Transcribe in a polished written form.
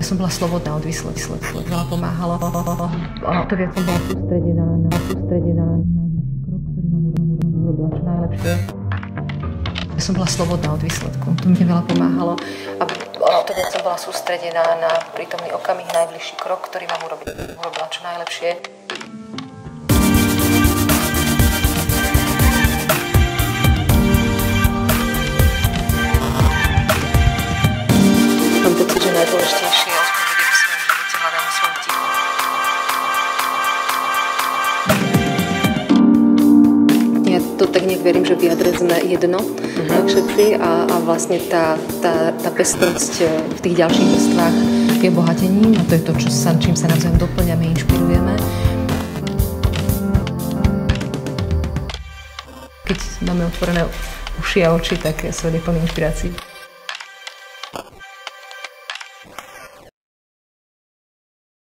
Ja som bola slobodná od výsledku. Veľa pomáhalo. A to viac som bola sústredená na najbližší krok, ktorý mám urobila čo najlepšie. Ja som bola slobodná od výsledku. To mi veľa pomáhalo. A to viac som bola sústredená na prítomný okamih, najbližší krok, ktorý mám urobila čo najlepšie. Mám pocit, že najdôležitejšie je odpovede v svojom živote hľadám v svojom tichu. Ja to tak nejak verím, že v jadre sme jedno všetci a vlastne tá pestrosť v tých ďalších vrstvách je obohatením a to je to, čím sa navzájom doplňame, inšpirujeme. Keď máme otvorené uši a oči, tak svet je plný inšpirácií.